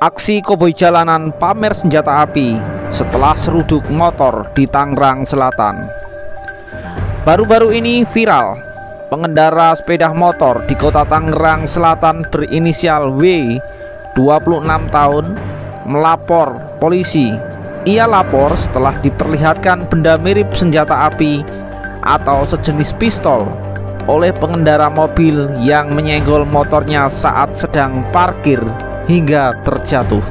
Aksi koboi jalanan pamer senjata api setelah seruduk motor di Tangerang Selatan. Baru-baru ini viral, pengendara sepeda motor di kota Tangerang Selatan berinisial W, 26 tahun, melapor polisi. Ia lapor setelah diperlihatkan benda mirip senjata api atau sejenis pistol oleh pengendara mobil yang menyenggol motornya saat sedang parkir hingga terjatuh.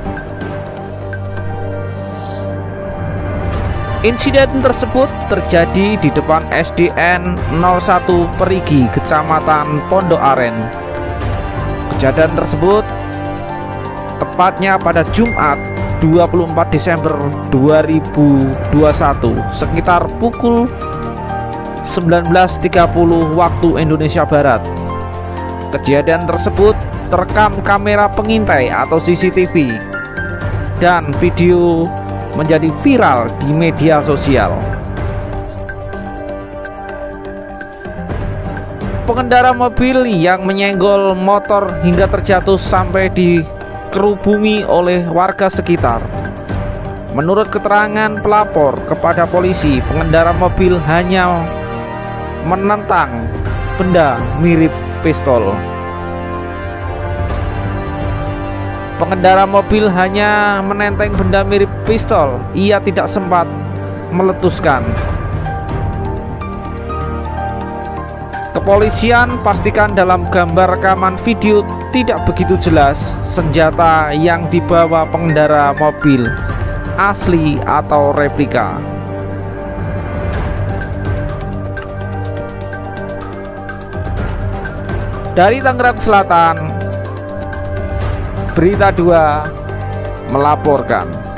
Insiden tersebut terjadi di depan SDN 01 Perigi, Kecamatan Pondok Aren. Kejadian tersebut tepatnya pada Jumat 24 Desember 2021 sekitar pukul 19.30 waktu Indonesia Barat. Kejadian tersebut terekam kamera pengintai atau CCTV dan video menjadi viral di media sosial. Pengendara mobil yang menyenggol motor hingga terjatuh sampai dikerubungi oleh warga sekitar. Menurut keterangan pelapor kepada polisi, pengendara mobil hanya menentang benda mirip pistol. Pengendara mobil hanya menenteng benda mirip pistol, ia tidak sempat meletuskan. Kepolisian pastikan dalam gambar rekaman video tidak begitu jelas senjata yang dibawa pengendara mobil asli atau replika. Dari Tangerang Selatan, Berita 2 melaporkan.